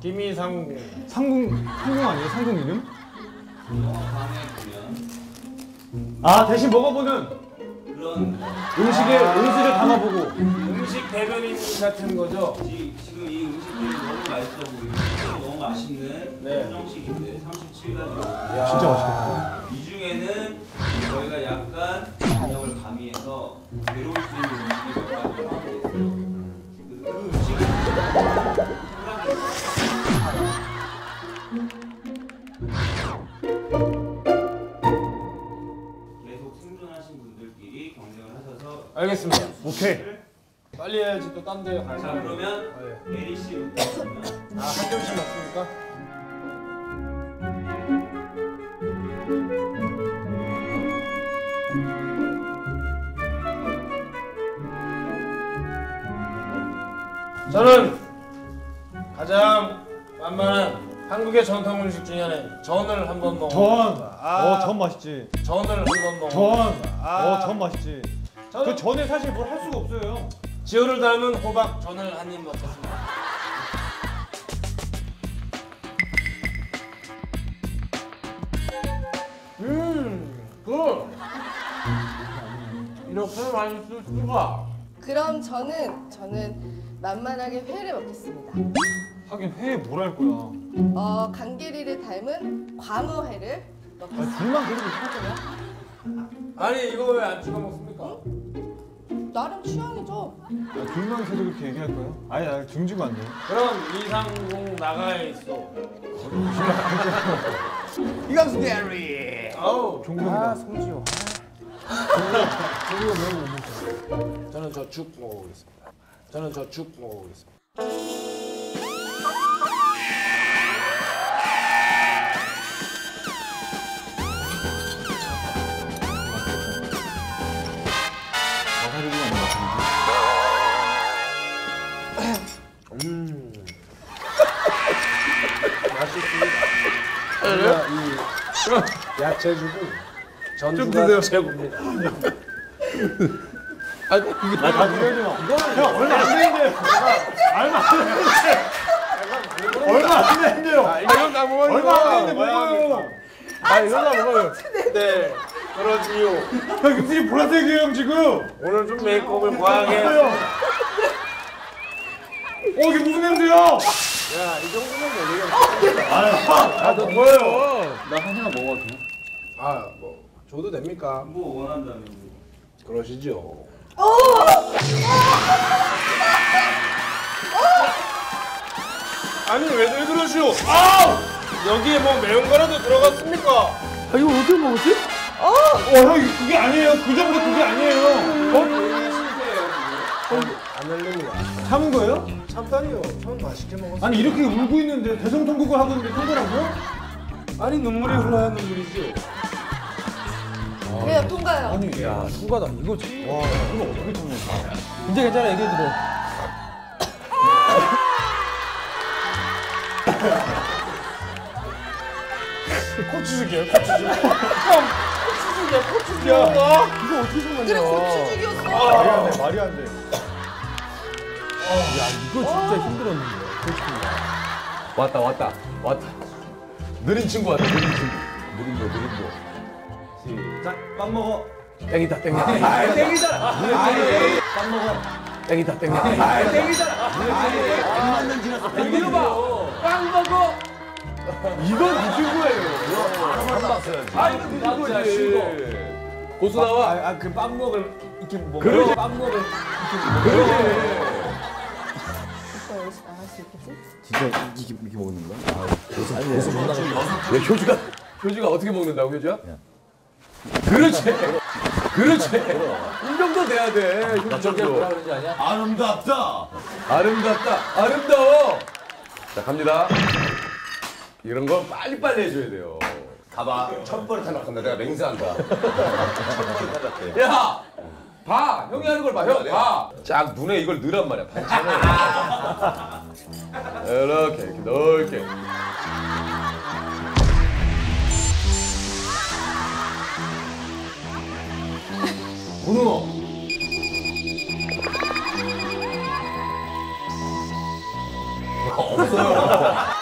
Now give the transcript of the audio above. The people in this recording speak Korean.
김이상궁. 상궁 아니에요? 상궁 이름? 방에 보면 아 대신 먹어보는 그런 음식을 담아보고. 음식 대변인 같은 거죠? 지금 이 음식들이 너무 맛있어 보이고 너무 맛있는 네. 한정식인데 37가지. 진짜 맛있겠다. 이 중에는 저희가 약간 균형을 가미해서 괴로울 수 있는 음식이 몇 가지 포함되어 있어요. 그 음식을 계속 생존하신 분들끼리 경쟁을 하셔서 알겠습니다. 오케이. 빨리 해야지 또 딴 데 가야 자 그러면 예리 씨부터 보면 한 점씩 먹습니까? 저는 가장 만만한 한국의 전통 음식 중에 하나인 전을 한번 먹어. 전 맛있지. 전을 한번 먹어. 전 맛있지. 그 전에 사실 뭘 할 수가 없어요. 지효를 닮은 호박 전을 한 입 먹겠습니다. 그 이렇게 맛있을 수가. 그럼 저는 만만하게 회를 먹겠습니다. 하긴 회에 뭘 할 거야. 강계리를 닮은 광어회를 먹겠습니다. 둘만 그래도 괜찮잖아. 아니 이거 왜 안 찍어 먹습니까? 나름 취향이죠. 둘만 계속 이렇게 얘기할 거야? 아니 등지고 안 돼. 그럼 이상궁 나가에 있어. 이강수 대리. 아우 종국이다. 송지효. 송지효 매우 못 먹죠. 저는 저 죽 먹어보겠습니다. 저는 저 죽 먹어보겠습니다. 맛있습니다. 이 야채죽은 전주가 최고입니다. 아니 이게 다 드려야지 마. 형 얼마 안 되는데. 얼마 안 되는데. 얼마 안 되는데요. 이건 다 먹어요. 얼마 안 되는데 먹어요. 이건 다 먹어요. 네, 그러지요. 형 입술이 보라색이에요 형 지금. 오늘 좀 메이크업을 과하게 뭐예요? 이게 무슨 냄새야? 야, 이 정도면 되겠다. 너 뭐예요? 나 하나 먹어도 돼? 아, 뭐 줘도 됩니까? 뭐 원한다면 그러시죠. 아니 왜들 그러시오? 아! 여기에 뭐 매운 거라도 들어갔습니까? 아 이거 어떻게 먹었지? 형 그게 아니에요. 그 정도 그게 아니에요. 안 흘립니다. 참은 거예요? 참다니요. 전 맛있게 먹었어요. 아니 이렇게 울고 있는데 대성통곡을 하고 있는데 통과라고요? 아니 눈물이 흘러야 눈물이지요. 그래요, 통과요. 아니 야, 누가다 이거지? 와 이거 어떻게 참냐? 이제 괜찮아 얘기해 들어. 고추죽이에요, 고추죽. 형, 고추죽이야, 고추죽. 와. 이거 어떻게 생각냐? 그래, 고추죽이었어. 말이 안 돼, 말이 안 돼. 야 이거 진짜 힘들었는데. 왔다. 느린 친구 왔다. 느린 친구. 느린 시작. 밥 먹어. 땡이다. 아 땡이잖아. 밥 먹어. 땡이다. 아 땡이잖아. 안 맞는 지났어. 이거 봐. 빵 먹어. 이건 무슨 거예요? 안 봤어야지. 아 이거 무슨 거지? 고수 나와. 그 빵 먹을 이렇게 먹어. 그러지. 빵 먹을 그러지. 오빠 여기서 나갈 수 있겠지? 진짜 이렇게 먹는 거야? 고수 못 나가. 야 효주가 어떻게 먹는다고 효주야? 그렇지. 이 정도 돼야 돼. 효주 정도. 뭐라 그러지 아니야? 아름답다. 아름다워. 자 갑니다. 이런 거 빨리빨리 해줘야 돼요. 가봐. 첫 번에 탈락한다. 내가 맹세한다. 첫 번에 탈락해. 야! 봐! 형이 하는 걸 봐, 형! 봐! 쫙 눈에 이걸 넣으란 말이야, 반찬을. 이렇게 넓게. 고등어! 없어요.